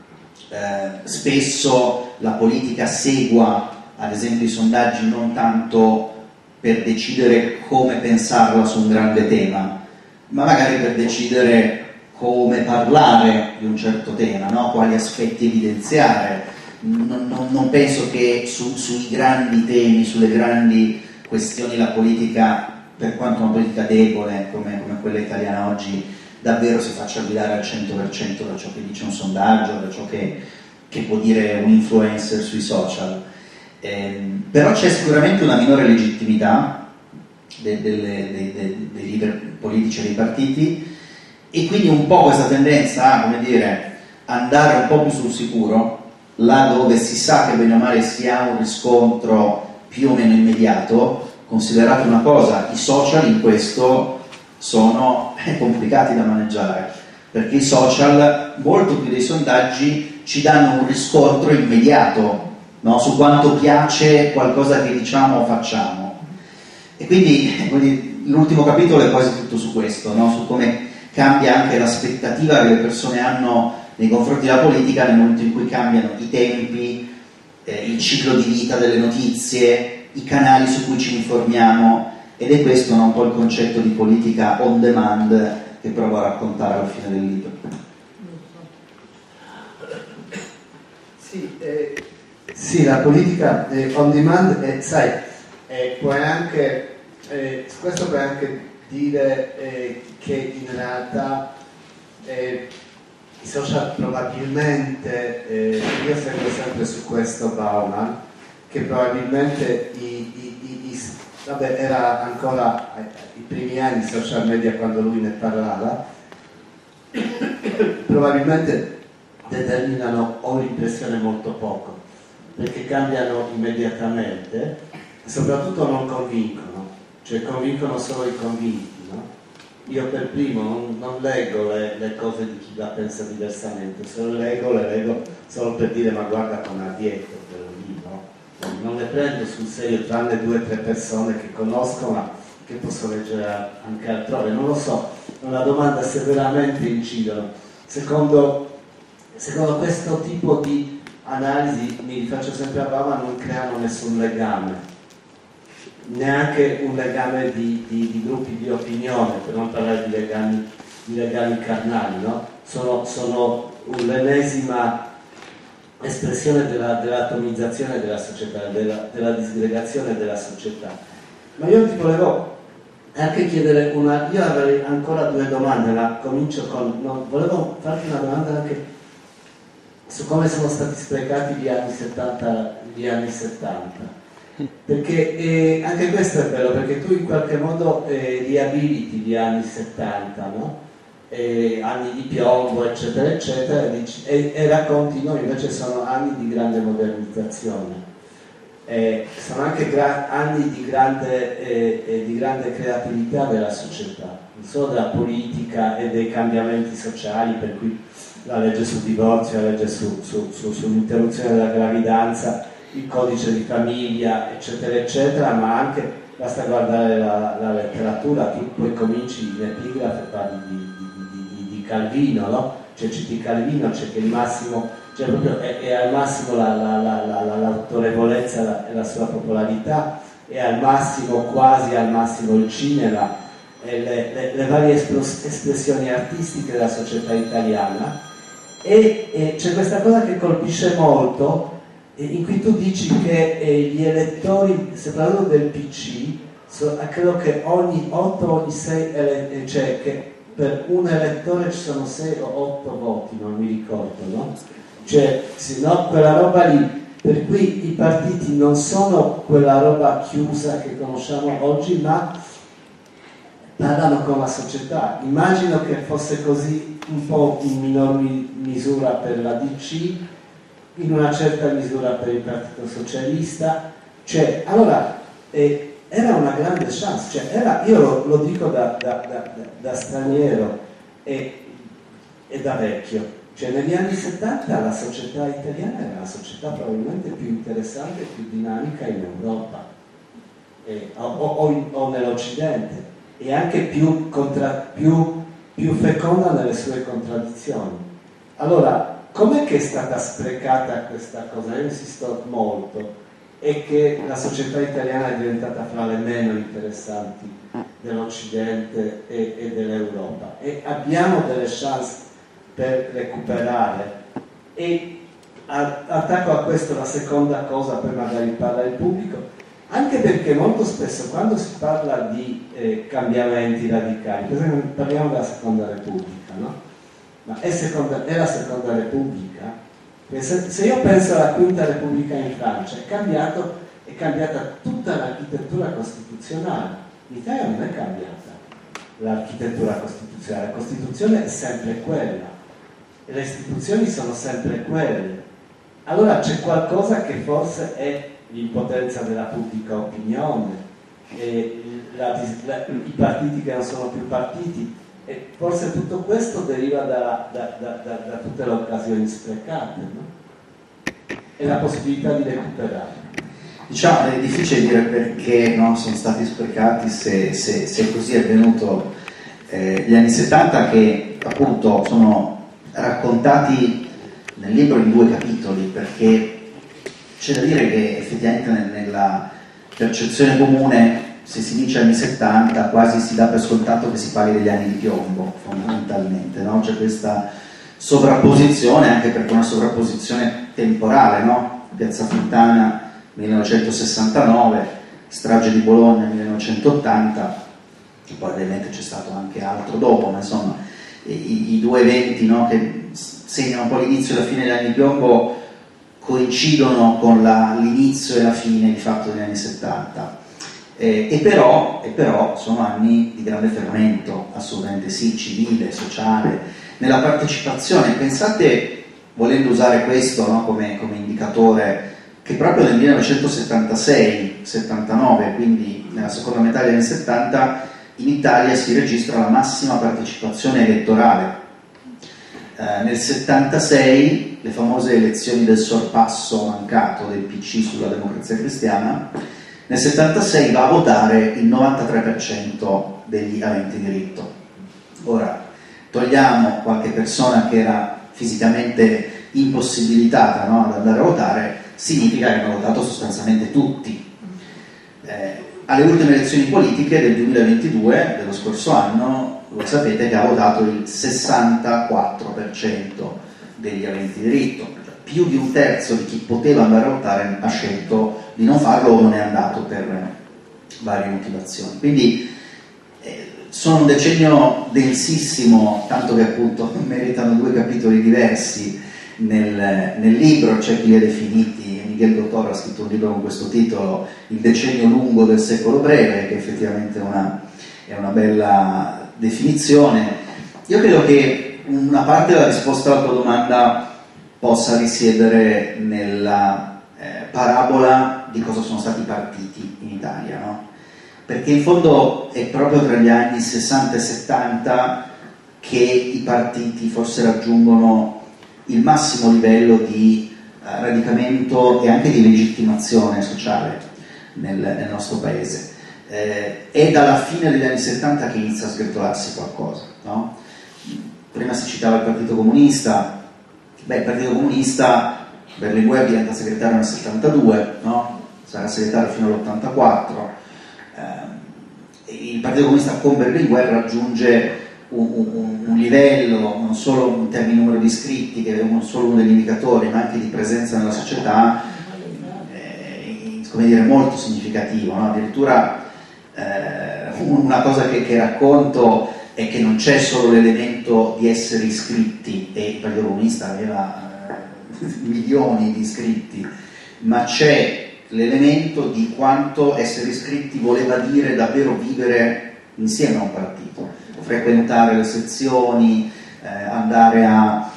spesso la politica segua ad esempio i sondaggi non tanto per decidere come pensarla su un grande tema, ma magari per decidere come parlare di un certo tema, no? Quali aspetti evidenziare. Non penso che sui grandi temi, sulle grandi questioni la politica, per quanto una politica debole come quella italiana oggi, davvero si faccia guidare al 100% da ciò che dice un sondaggio, da ciò che può dire un influencer sui social. Però c'è sicuramente una minore legittimità dei leader politici e dei partiti, e quindi un po' questa tendenza a, come dire, andare un po' più sul sicuro, là dove si sa che bene o male si ha un riscontro più o meno immediato. Considerate una cosa, i social in questo sono complicati da maneggiare, perché i social, molto più dei sondaggi, ci danno un riscontro immediato, no? Su quanto piace qualcosa che diciamo o facciamo. E quindi l'ultimo capitolo è quasi tutto su questo, no? Su come cambia anche l'aspettativa che le persone hanno nei confronti della politica nel momento in cui cambiano i tempi, il ciclo di vita delle notizie, i canali su cui ci informiamo, ed è questo, no, un po' il concetto di politica on demand che provo a raccontare alla fine del libro. Sì, la politica on demand, sai, puoi anche, questo puoi anche dire che in realtà i social probabilmente, io seguo sempre su questo Bauman, che probabilmente vabbè, era ancora i primi anni social media quando lui ne parlava, probabilmente determinano o l'impressione molto poco, perché cambiano immediatamente e soprattutto non convincono, cioè convincono solo i convinti, no? Io per primo non leggo le cose di chi la pensa diversamente, se le leggo solo per dire ma guarda come ha detto quello lì, no? Non le prendo sul serio, tranne 2 o 3 persone che conosco ma che posso leggere anche altrove, non lo so. È una domanda se veramente incidono. Secondo questo tipo di analisi, mi rifaccio sempre a Bauman, non creano nessun legame, neanche un legame di gruppi di opinione, per non parlare di legami carnali, no? Sono l'ennesima espressione dell'atomizzazione della società, della disgregazione della società. Ma io ti volevo anche chiedere io avrei ancora 2 domande, ma comincio con, volevo farti una domanda anche su come sono stati sprecati gli anni 70, perché anche questo è bello, perché tu in qualche modo riabiliti gli anni 70, no? Anni di piombo, eccetera, eccetera, e racconti noi invece sono anni di grande modernizzazione, sono anche anni di grande creatività della società, non solo della politica e dei cambiamenti sociali, per cui la legge sul divorzio, la legge sull'interruzione della gravidanza, il codice di famiglia, eccetera, eccetera, ma anche, basta guardare la letteratura, tu poi cominci in epigrafe e parli di Calvino, no? Cioè citi Calvino, c'è che il massimo, cioè proprio è al massimo l'autorevolezza e la sua popolarità, è al massimo, quasi al massimo il cinema, e le varie espressioni artistiche della società italiana, e c'è questa cosa che colpisce molto, in cui tu dici che gli elettori, soprattutto del PC, credo che ogni 8 o 6 cioè che per un elettore ci sono 6 o 8 voti, non mi ricordo, no? Cioè, no, quella roba lì, per cui i partiti non sono quella roba chiusa che conosciamo oggi, ma parlano con la società. Immagino che fosse così un po' in minor misura per la DC, in una certa misura per il Partito Socialista, cioè, allora, è era una grande chance, cioè io lo dico da straniero e da vecchio, cioè negli anni 70 la società italiana era la società probabilmente più interessante e più dinamica in Europa o nell'Occidente, e anche più feconda nelle sue contraddizioni. Allora, com'è che è stata sprecata questa cosa? Io insisto molto, è che la società italiana è diventata fra le meno interessanti dell'Occidente e dell'Europa, e abbiamo delle chance per recuperare. E attacco a questo la seconda cosa, poi magari parla il pubblico, anche perché molto spesso quando si parla di cambiamenti radicali, per esempio parliamo della Seconda Repubblica, no? Ma è la Seconda Repubblica? Se io penso alla Quinta Repubblica in Francia, è cambiata tutta l'architettura costituzionale. In Italia non è cambiata l'architettura costituzionale, la Costituzione è sempre quella e le istituzioni sono sempre quelle. Allora c'è qualcosa che forse è l'impotenza della pubblica opinione, i partiti che non sono più partiti, e forse tutto questo deriva da tutte le occasioni sprecate, no? E la possibilità di recuperare. Diciamo, è difficile dire perché no, sono stati sprecati, se così è avvenuto gli anni 70, che appunto sono raccontati nel libro in 2 capitoli, perché c'è da dire che effettivamente nella percezione comune, se si dice anni 70, quasi si dà per scontato che si parli degli anni di piombo, fondamentalmente, no? C'è questa sovrapposizione, anche perché è una sovrapposizione temporale, no? Piazza Fontana 1969, strage di Bologna 1980, e poi ovviamente c'è stato anche altro dopo, ma insomma i 2 eventi, no, che segnano un po' l'inizio e la fine degli anni di piombo coincidono con l'inizio e la fine di fatto degli anni 70. E però sono anni di grande fermento, assolutamente sì, civile, sociale, nella partecipazione. Pensate, volendo usare questo, no, come indicatore, che proprio nel 1976-79, quindi nella seconda metà degli anni 70, in Italia si registra la massima partecipazione elettorale. Nel 76, le famose elezioni del sorpasso mancato del PC sulla Democrazia Cristiana, nel 76 va a votare il 93% degli aventi diritto. Ora, togliamo qualche persona che era fisicamente impossibilitata, no, ad andare a votare, significa che hanno votato sostanzialmente tutti. Alle ultime elezioni politiche del 2022, dello scorso anno, voi sapete che ha votato il 64% degli aventi diritto, cioè più di un terzo di chi poteva andare a votare ha scelto di non farlo o non è andato per varie motivazioni. Quindi sono un decennio densissimo, tanto che appunto meritano 2 capitoli diversi nel libro. C'è chi li ha definiti, Miguel Gottor ha scritto un libro con questo titolo, Il decennio lungo del secolo breve, che effettivamente è una bella definizione. Io credo che una parte della risposta alla tua domanda possa risiedere nella parabola di cosa sono stati i partiti in Italia, no? Perché in fondo è proprio tra gli anni 60 e 70 che i partiti forse raggiungono il massimo livello di radicamento e anche di legittimazione sociale nel nostro paese. È dalla fine degli anni 70 che inizia a sgretolarsi qualcosa, no? Prima si citava il Partito Comunista. Il Partito Comunista, Berlinguer diventa segretario nel 72, no? Sarà segretario fino all'84. Il Partito Comunista con Berlinguer raggiunge un livello, non solo in termini di numero di iscritti, che è solo uno degli indicatori, ma anche di presenza nella società, come dire, molto significativo, no? Addirittura una cosa che racconto è che non c'è solo l'elemento di essere iscritti, e il Partito Comunista aveva milioni di iscritti, ma c'è l'elemento di quanto essere iscritti voleva dire davvero vivere insieme a un partito, frequentare le sezioni, andare a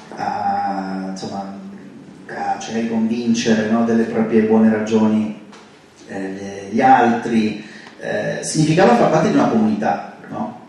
convincere, no, delle proprie buone ragioni gli altri, significava far parte di una comunità, no?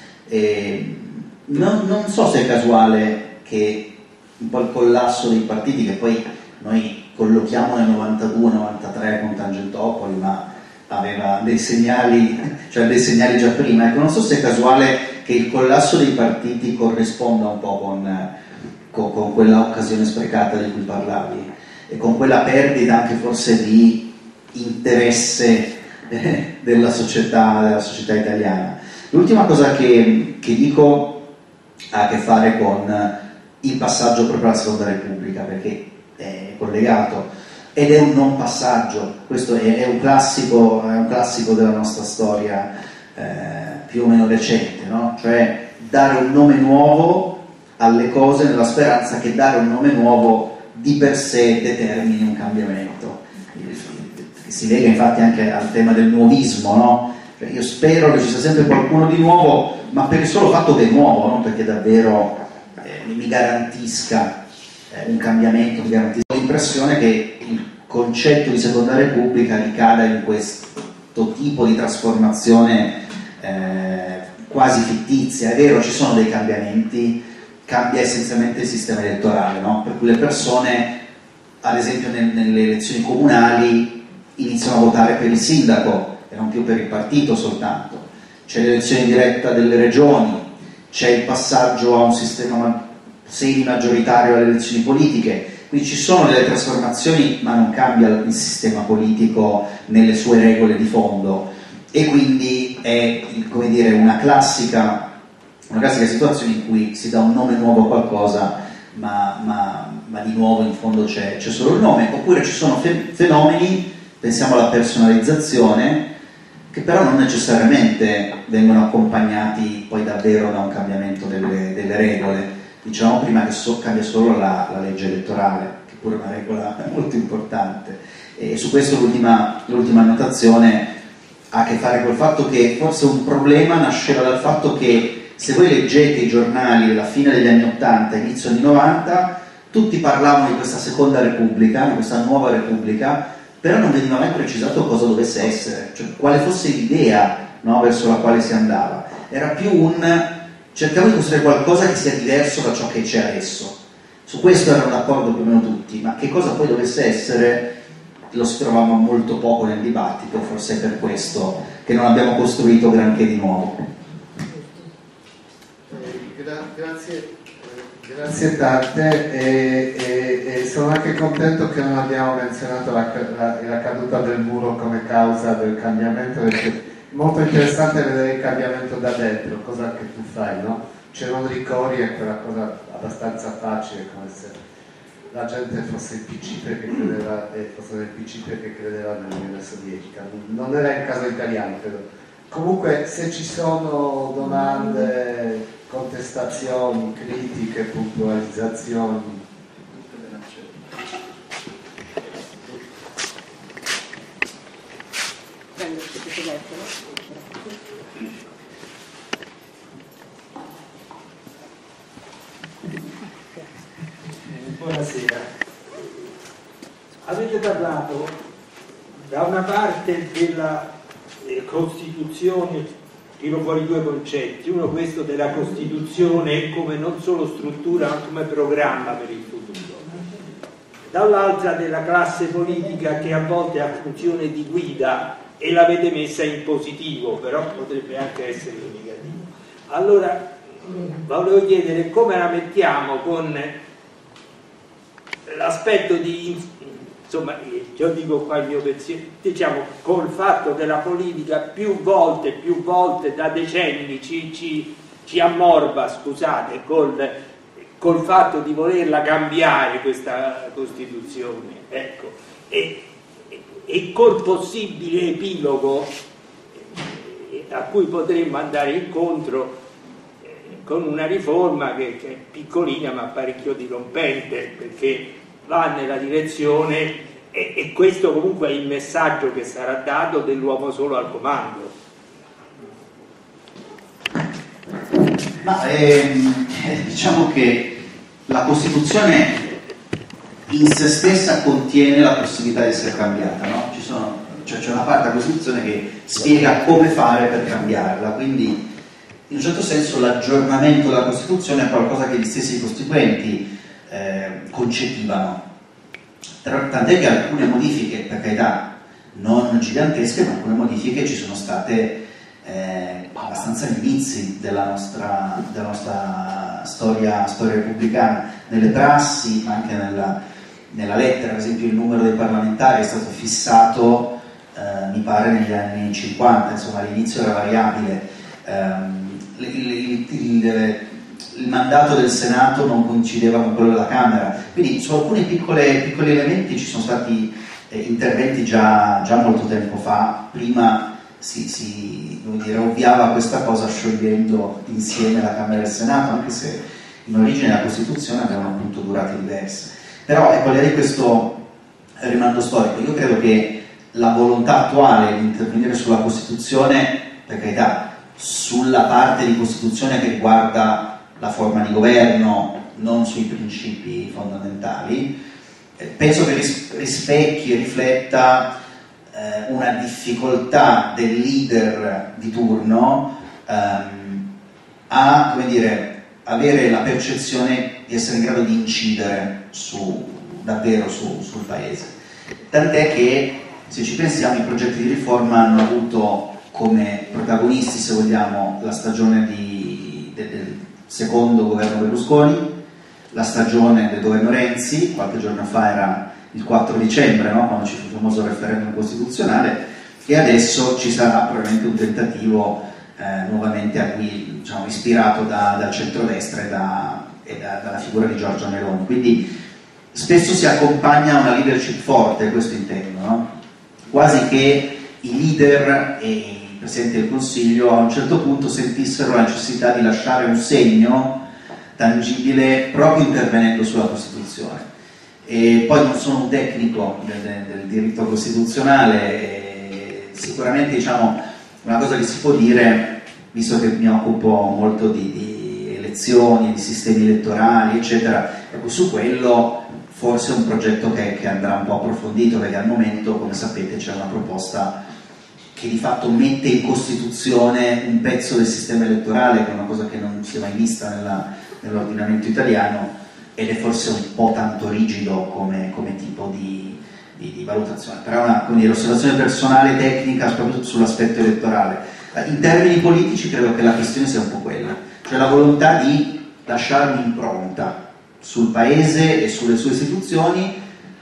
E non so se è casuale che un po' il collasso dei partiti, che poi noi collochiamo nel 92-93 con Tangentopoli, ma aveva dei segnali, cioè dei segnali già prima. Ecco, non so se è casuale che il collasso dei partiti corrisponda un po' con quella occasione sprecata di cui parlavi e con quella perdita anche forse di interesse della società italiana. L'ultima cosa che dico ha a che fare con il passaggio proprio alla Seconda Repubblica, perché è collegato ed è un non passaggio. Questo è un classico della nostra storia più o meno recente, no? Cioè dare un nome nuovo alle cose nella speranza che dare un nome nuovo di per sé determini un cambiamento. Si lega infatti anche al tema del nuovismo, no? Cioè, io spero che ci sia sempre qualcuno di nuovo, ma per il solo fatto che è nuovo, non perché davvero mi garantisca un cambiamento, mi garantisca l'impressione che il concetto di Seconda Repubblica ricada in questo tipo di trasformazione quasi fittizia. È vero, ci sono dei cambiamenti, cambia essenzialmente il sistema elettorale, no? Per cui le persone, ad esempio nelle elezioni comunali, iniziano a votare per il sindaco e non più per il partito soltanto. C'è l'elezione diretta delle regioni, c'è il passaggio a un sistema semi-maggioritario alle elezioni politiche, quindi ci sono delle trasformazioni, ma non cambia il sistema politico nelle sue regole di fondo, e quindi è, come dire, una classica situazione in cui si dà un nome nuovo a qualcosa, ma di nuovo in fondo c'è solo il nome. Oppure ci sono fenomeni, pensiamo alla personalizzazione, che però non necessariamente vengono accompagnati poi davvero da un cambiamento delle regole. Diciamo prima che cambia solo la legge elettorale, che pure è una regola molto importante. E su questo l'ultima annotazione ha a che fare col fatto che forse un problema nasceva dal fatto che, se voi leggete i giornali della fine degli anni 80 e inizio anni 90, tutti parlavano di questa Seconda Repubblica, di questa nuova Repubblica, però non veniva mai precisato cosa dovesse essere, cioè quale fosse l'idea, no, verso la quale si andava. Era più cerchiamo di costruire qualcosa che sia diverso da ciò che c'è adesso. Su questo erano d'accordo più o meno tutti, ma che cosa poi dovesse essere lo trovavamo molto poco nel dibattito, forse è per questo che non abbiamo costruito granché di nuovo. Grazie tante, e sono anche contento che non abbiamo menzionato la caduta del muro come causa del cambiamento, perché è molto interessante vedere il cambiamento da dentro, cosa che tu fai, no? C'erano Ricori, è quella cosa abbastanza facile, come se la gente fosse il PC perché credeva, fosse nel PC perché credeva nell'Unione Sovietica. Non era il caso italiano, credo. Comunque, se ci sono domande, contestazioni, critiche, puntualizzazioni. Buonasera. Avete parlato da una parte della Costituzione, tiro fuori due concetti, uno questo della Costituzione come non solo struttura ma come programma per il futuro, dall'altra della classe politica che a volte ha funzione di guida e l'avete messa in positivo, però potrebbe anche essere in negativo. Allora volevo chiedere come la mettiamo con l'aspetto di, insomma, io dico qua il mio pensiero, diciamo, col fatto che la politica più volte da decenni ci ammorba, scusate, col fatto di volerla cambiare questa Costituzione, ecco, e col possibile epilogo a cui potremmo andare incontro con una riforma che è piccolina ma parecchio dirompente, perché va nella direzione, e questo comunque è il messaggio che sarà dato, dell'uomo solo al comando. Ma diciamo che la Costituzione in se stessa contiene la possibilità di essere cambiata, no? Ci sono cioè c'è una parte della Costituzione che spiega come fare per cambiarla, quindi in un certo senso l'aggiornamento della Costituzione è qualcosa che gli stessi costituenti concepivano, tant'è che alcune modifiche, per carità non gigantesche, ma alcune modifiche ci sono state abbastanza agli inizi della nostra storia repubblicana, nelle prassi, ma anche nella lettera. Per esempio il numero dei parlamentari è stato fissato mi pare negli anni 50, insomma all'inizio era variabile. Il mandato del Senato non coincideva con quello della Camera, quindi su alcuni piccoli elementi ci sono stati interventi già molto tempo fa. Prima si ovviava questa cosa sciogliendo insieme la Camera e il Senato, anche se in origine la Costituzione avevano appunto durate diverse. Però ecco, al di là di questo rimando storico, io credo che la volontà attuale di intervenire sulla Costituzione, per carità, sulla parte di Costituzione che riguarda la forma di governo, non sui principi fondamentali, penso che rispecchi e rifletta una difficoltà del leader di turno a, come dire, avere la percezione di essere in grado di incidere davvero sul paese. Tant'è che, se ci pensiamo, i progetti di riforma hanno avuto come protagonisti, se vogliamo, la stagione del secondo governo Berlusconi, la stagione del governo Renzi, qualche giorno fa era il 4 dicembre, no? Quando ci fu il famoso referendum costituzionale, e adesso ci sarà probabilmente un tentativo nuovamente diciamo, ispirato dal centrodestra e dalla figura di Giorgia Meloni. Quindi spesso si accompagna a una leadership forte, questo intendo, no? Quasi che i leader e il Presidente del Consiglio a un certo punto sentissero la necessità di lasciare un segno tangibile proprio intervenendo sulla Costituzione. E poi non sono un tecnico del diritto costituzionale, sicuramente diciamo una cosa che si può dire, visto che mi occupo molto di elezioni, di sistemi elettorali, eccetera, ecco, su quello forse è un progetto che andrà un po' approfondito, perché al momento, come sapete, c'è una proposta che di fatto mette in Costituzione un pezzo del sistema elettorale, che è una cosa che non si è mai vista nell'ordinamento italiano, ed è forse un po' tanto rigido come tipo di valutazione. Però è un'osservazione personale, tecnica, soprattutto sull'aspetto elettorale. In termini politici credo che la questione sia un po' quella, cioè la volontà di lasciare un'impronta sul Paese e sulle sue istituzioni,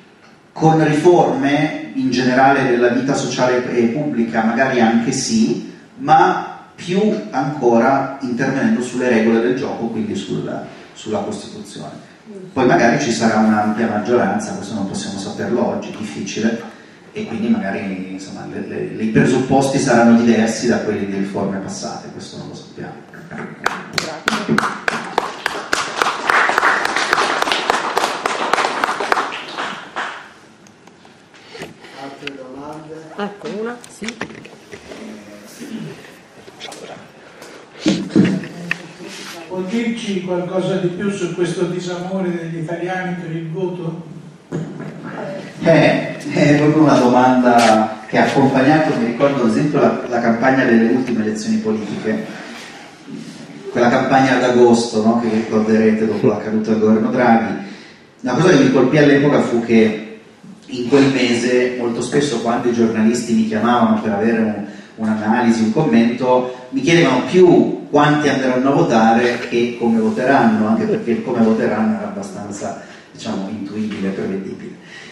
con riforme in generale della vita sociale e pubblica, magari anche sì, ma più ancora intervenendo sulle regole del gioco, quindi sulla Costituzione. Poi magari ci sarà un'ampia maggioranza, questo non possiamo saperlo oggi, è difficile, e quindi magari insomma, i presupposti saranno diversi da quelli di riforme passate, questo non lo sappiamo. Grazie. Altre domande? Ecco una, sì. Può dirci qualcosa di più su questo disamore degli italiani per il voto? È proprio una domanda che ha accompagnato, mi ricordo ad esempio la campagna delle ultime elezioni politiche, quella campagna d'agosto, no, che vi ricorderete dopo la caduta del governo Draghi. Una cosa che mi colpì all'epoca fu che in quel mese molto spesso, quando i giornalisti mi chiamavano per avere un'analisi, un commento, mi chiedevano più quanti andranno a votare che come voteranno, anche perché il come voteranno era abbastanza, diciamo, intuibile, prevedibile.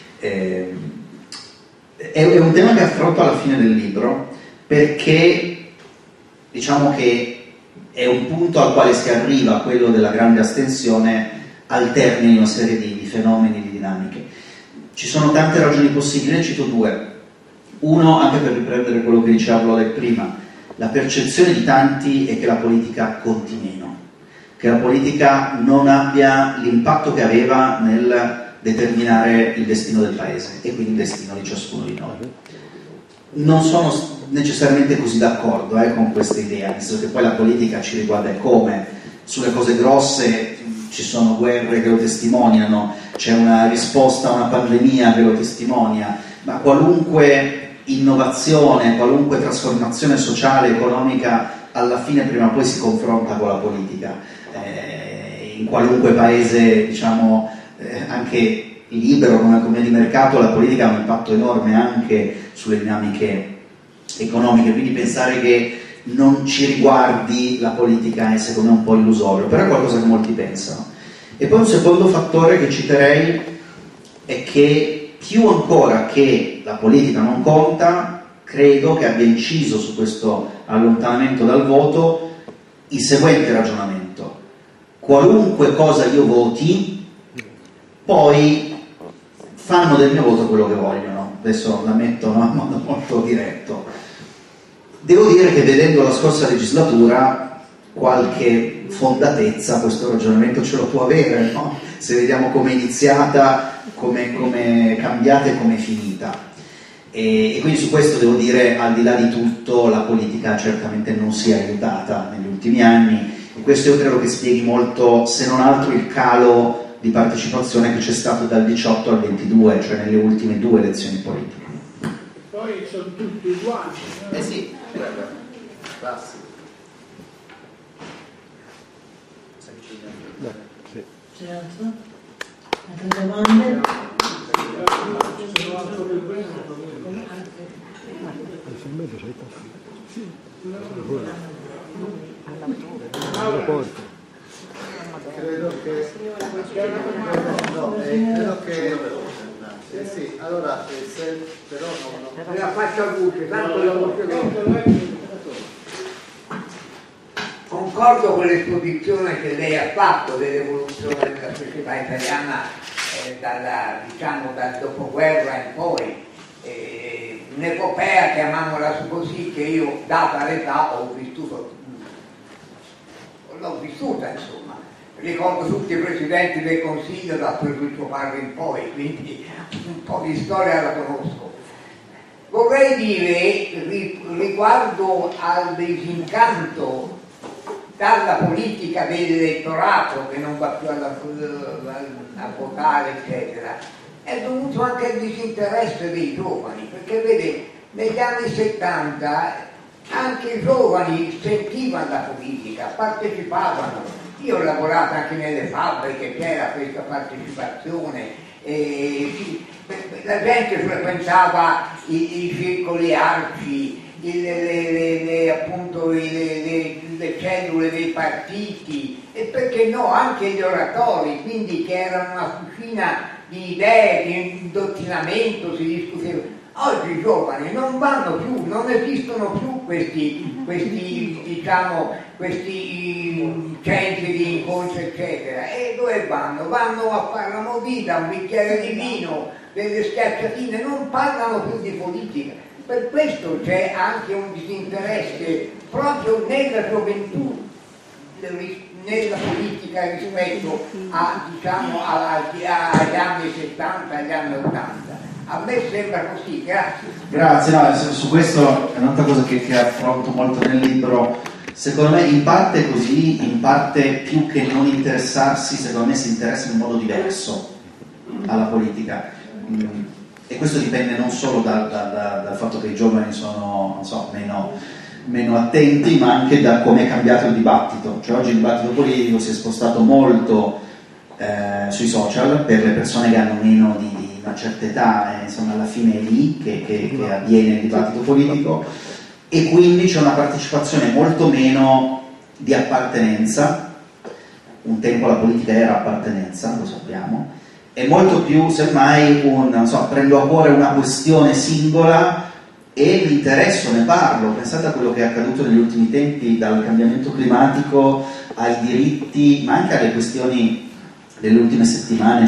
È un tema che affronto alla fine del libro, perché diciamo che è un punto al quale si arriva, quello della grande astensione, al termine di una serie di fenomeni, di dinamiche. Ci sono tante ragioni possibili, ne cito due. Uno, anche per riprendere quello che diceva Lode prima, la percezione di tanti è che la politica conti meno, che la politica non abbia l'impatto che aveva nel determinare il destino del paese e quindi il destino di ciascuno di noi. Non sono necessariamente così d'accordo con questa idea, visto che poi la politica ci riguarda come, sulle cose grosse ci sono guerre che lo testimoniano, c'è una risposta a una pandemia che lo testimonia, ma qualunque innovazione, qualunque trasformazione sociale, economica, alla fine prima o poi si confronta con la politica. In qualunque paese, diciamo, anche libero come economia di mercato, la politica ha un impatto enorme anche sulle dinamiche economiche, quindi pensare che non ci riguardi la politica è secondo me un po' illusorio, però è qualcosa che molti pensano. E poi un secondo fattore che citerei è che più ancora che la politica non conta, credo che abbia inciso su questo allontanamento dal voto il seguente ragionamento: qualunque cosa io voti, poi fanno del mio voto quello che vogliono. Adesso la metto, no, in modo molto diretto. Devo dire che vedendo la scorsa legislatura qualche fondatezza questo ragionamento ce lo può avere, no? Se vediamo come è iniziata, come è cambiata e come è finita. E quindi su questo devo dire, al di là di tutto, la politica certamente non si è aiutata negli ultimi anni, e questo io credo che spieghi molto, se non altro, il calo di partecipazione che c'è stato dal 18 al 22, cioè nelle ultime 2 elezioni politiche. Poi sono tutti uguali. Eh sì, classico. Certo. Altre domande? Credo che sì, allora se però Me la faccio a voce, tanto la voce. Concordo con l'esposizione che lei ha fatto dell'evoluzione della società italiana dal dopoguerra in poi, un'epopea, chiamiamola così, che io, data l'età, l'ho vissuta, insomma. Ricordo tutti i presidenti del Consiglio da Ferruccio Parri in poi, quindi un po' di storia la conosco. Vorrei dire, riguardo al disincanto dalla politica dell'elettorato che non va più a votare, eccetera, è dovuto anche al disinteresse dei giovani, perché vede, negli anni 70 anche i giovani sentivano la politica, partecipavano. Io ho lavorato anche nelle fabbriche, c'era questa partecipazione, la gente frequentava i circoli arci, appunto le cellule dei partiti, e perché no anche gli oratori, quindi che erano una fucina di idee, di indottrinamento, si discuteva. Oggi i giovani non vanno più, non esistono più questi centri di incontro, eccetera. E dove vanno? Vanno a fare la movida, un bicchiere di vino, delle schiacciatine, non parlano più di politica. Per questo c'è anche un disinteresse proprio nella gioventù, nella politica rispetto agli anni 70, agli anni 80. A me sembra così, grazie. Grazie, no, su questo è un'altra cosa che affronto molto nel libro. Secondo me in parte è così, in parte più che non interessarsi, secondo me si interessa in modo diverso alla politica. E questo dipende non solo dal fatto che i giovani sono, non so, meno attenti, ma anche da come è cambiato il dibattito. Cioè oggi il dibattito politico si è spostato molto sui social per le persone che hanno meno di una certa età, insomma alla fine è lì che avviene il dibattito politico, e quindi c'è una partecipazione molto meno di appartenenza. Un tempo la politica era appartenenza, lo sappiamo, e molto più semmai prendo a cuore una questione singola e mi interesso, ne parlo. Pensate a quello che è accaduto negli ultimi tempi, dal cambiamento climatico ai diritti, ma anche alle questioni delle ultime settimane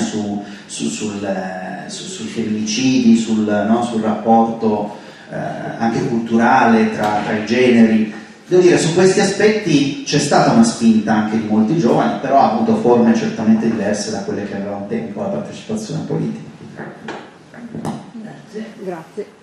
sui femminicidi, sul rapporto anche culturale tra i generi. Devo dire, su questi aspetti c'è stata una spinta anche di molti giovani, però ha avuto forme certamente diverse da quelle che aveva un tempo la partecipazione politica. Grazie. Grazie.